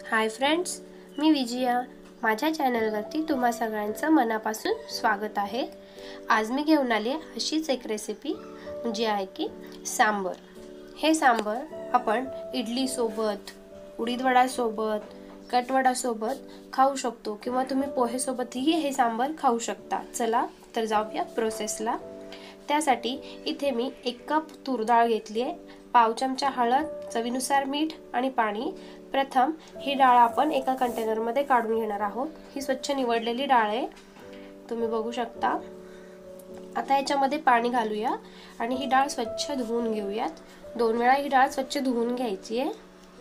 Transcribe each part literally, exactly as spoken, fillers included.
Hi friends, मी विजया. माझ्या चॅनलवरती तुम्हा सगळ्यांचं मनापासून स्वागत आहे. आज मी घेऊन आली आहे अशीच एक रेसिपी जी आहे की सांबर. हे सांबर आपण इडली सोबत, उडीद वडा सोबत, कटवडा सोबत खाऊ शकतो किंवा तुम्ही पोहे सोबतही हे सांबर खाऊ शकता. चला तर जाऊया प्रोसेसला. त्यासाठी इथे मी एक कप तूर डाळ घेतली आहे, पाव चमचा हळद, चवीनुसार मीठ आणि पाणी. प्रथम ही डाळ आपण एका कंटेनरमध्ये काढून घेणार आहोत. ही स्वच्छ निवडलेली डाळ आहे, तुम्ही बघू शकता. आता याच्यामध्ये पाणी घालूया आणि ही डाळ स्वच्छ धुवून घेऊयात. दोन वेळा ही डाळ स्वच्छ धुवून घ्यायची आहे.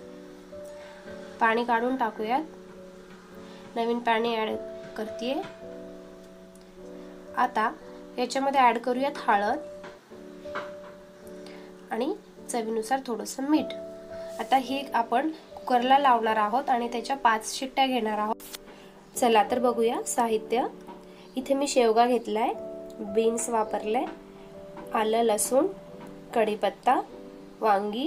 पाणी काढून टाकूयात. नवीन पाणी ॲड करते. आता याच्यामध्ये ॲड करूयात हळद आणि चवीनुसार थोडंसं मीठ. आता ही आपण कुकरला लावणार आहोत आणि त्याच्या पाच शिट्ट्या घेणार आहोत. चला तर बघूया साहित्य. इथे मी शेवगा घेतलाय, बीन्स वापरले, आलं लसूण, कढीपत्ता, वांगी,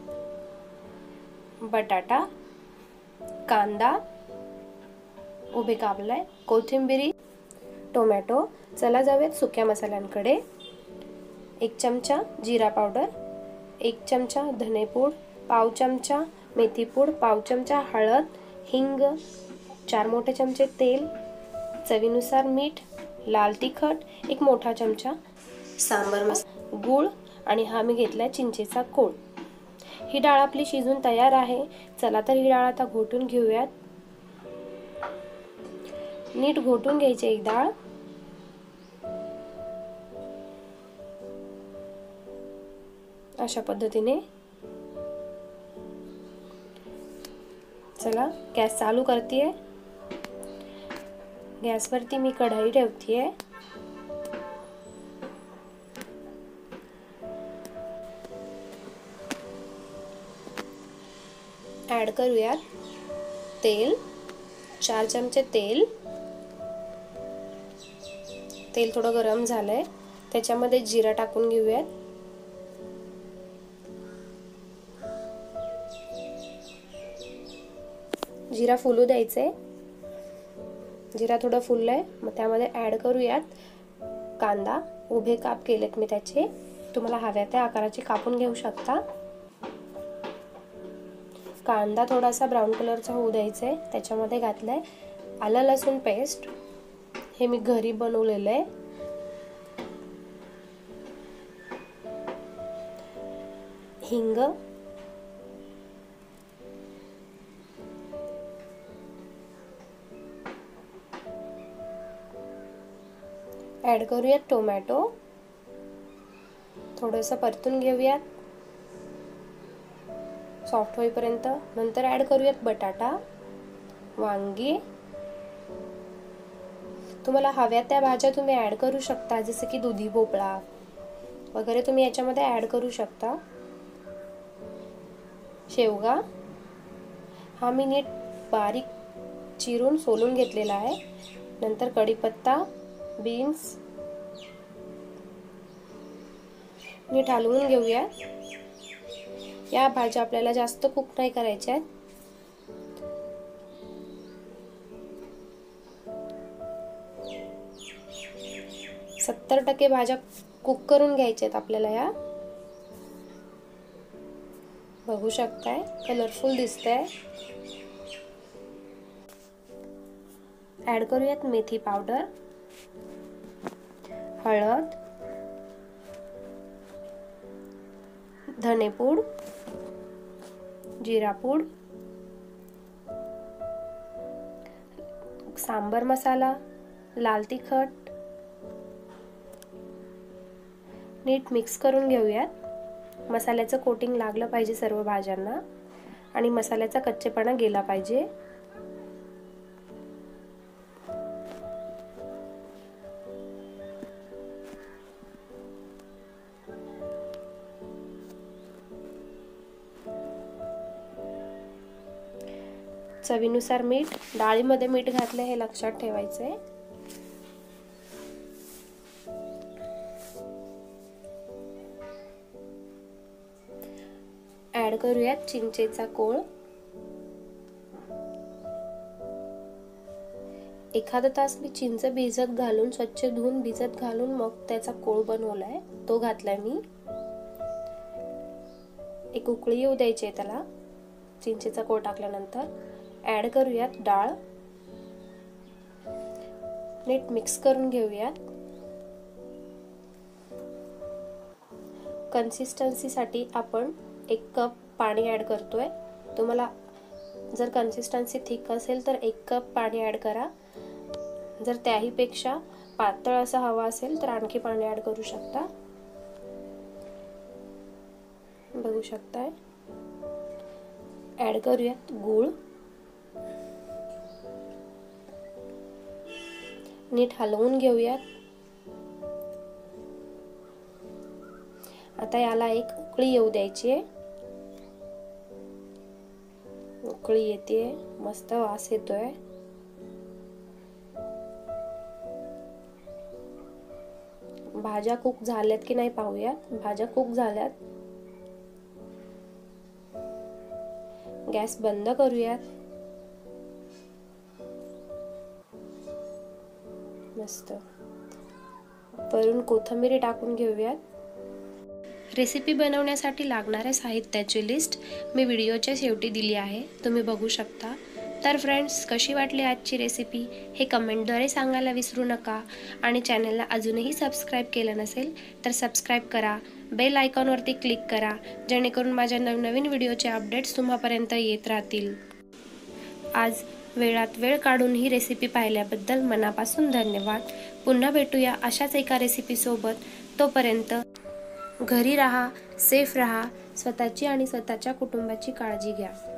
बटाटा, कांदा उभे कापलाय, कोथिंबीर, टोमॅटो. चला जाऊयात सुक्या मसाल्यांकडे. एक चमचा जिरा पावडर, एक चमचा धनेपूड, पाव चमचा मेथीपूड, पाव चमचा हळद, हिंग, चार मोठे चमचे तेल, चवीनुसार मीठ, लाल तिखट, एक मोठा चमचा सांबर मसाला, गूळ आणि हा मी घेतलाय चिंचेचा कोळ. ही डाळ आपली शिजून तयार आहे. चला तर ही डाळ आता घोटून घेऊयात. नीट घोटून घ्यायची एक डाळ. अशा पद्धतीने. चला गॅस चालू करतेय. गॅसवरती मी कढई ठेवतेय. ऍड करूयात तेल, चार चमचे तेल. तेल थोडं गरम झालंय, त्याच्यामध्ये जिरा टाकून घेऊयात. जिरा फुलू द्यायचे. जिरा थोडं फुललंय, मग त्यामध्ये ऍड करूयात कांदा. उभे काप केलेत मी त्याचे. तुम्हाला हव्या त्या आकाराचे कापून घेऊ शकता. कांदा थोडासा ब्राऊन कलरचा होऊ द्यायचा. त्याच्यामध्ये घातलंय आलं लसूण पेस्ट, हे मी घरी बनवलेलं आहे. हिंग, ऍड करूयात टोमॅटो. थोडंसं परतून घेऊयात सॉफ्ट होईपर्यंत. नंतर ऍड करूयात बटाटा, वांगी. तुम्हाला हव्या त्या भाज्या तुम्ही ऍड करू शकता, जसे की दुधी भोपळा वगैरे तुम्ही याच्यामध्ये ऍड करू शकता. शेवगा हा मी नीट बारीक चिरून सोलून घेतलेला आहे. नंतर कढीपत्ता, बीन्स नीट हलवून घेऊया. या भाज्या आपल्याला जास्त कुक नाही करायच्या आहेत. सत्तर टक्के भाज्या कुक करून घ्यायच्या आहेत आपल्याला. या बघू शकताय, कलरफुल दिसतंय. ऍड करूयात मेथी पावडर, हळद, धनेपूड, जिरापूड, सांबर मसाला, लाल तिखट. नीट मिक्स करून घेऊयात. मसाल्याचं कोटिंग लागलं पाहिजे सर्व भाज्यांना आणि मसाल्याचा कच्चेपणा गेला पाहिजे. चवीनुसार मीठ. डाळीमध्ये मीठ घातले हे लक्षात ठेवायचंय. ऍड करूयात चिंचेचा कोळ. एखादा तास मी चिंच भिजत घालून स्वच्छ धुवून भिजत घालून मग त्याचा कोळ बनवलाय, तो घातलाय मी। एक उकळी येऊ द्यायची आहे त्याला चिंचेचा कोळ टाकल्यानंतर। ऍड करूयात डाळ, नीट मिक्स करून घेऊयात। कन्सिस्टन्सी साठी आपण एक कप पाणी ऍड करतोय। तुम्हाला जर कन्सिस्टन्सी थिक असेल तर एक कप पाणी ऍड करा, जर त्याही पेक्षा पातळ असं हवा असेल तर आणखी पाणी ऍड करू शकता। बघू शकताय। ऍड करूयात गूळ, नीट हलवून घेऊयात। आता याला एक उकळी येऊ द्यायची आहे। उकळी येते, मस्त वास येतोय। भाज्या कुक झाल्यात की नाही पाहूयात। भाज्या कुक झाल्यात। गॅस बंद करूयात। मस्त वरून कोथिंबीर टाकून घेऊयात। रेसिपी बनवण्यासाठी लागणाऱ्या साहित्याची लिस्ट मी व्हिडिओच्या शेवटी दिली आहे, तुम्ही बघू शकता। तर फ्रेंड्स, कशी वाटली आजची रेसिपी हे कमेंटद्वारे सांगायला विसरू नका। आणि चॅनलला अजूनही सबस्क्राईब केलं नसेल तर सबस्क्राईब करा, बेल आयकॉनवरती क्लिक करा, जेणेकरून माझ्या नवनवीन व्हिडिओचे अपडेट्स तुम्हापर्यंत येत राहतील। आज वेळात वेळ काढून ही रेसिपी पाहिल्याबद्दल मनापासून धन्यवाद। पुन्हा भेटूया अशाच एका रेसिपीसोबत। तोपर्यंत घरी राहा, सेफ राहा, स्वतःची आणि स्वतःच्या कुटुंबाची काळजी घ्या।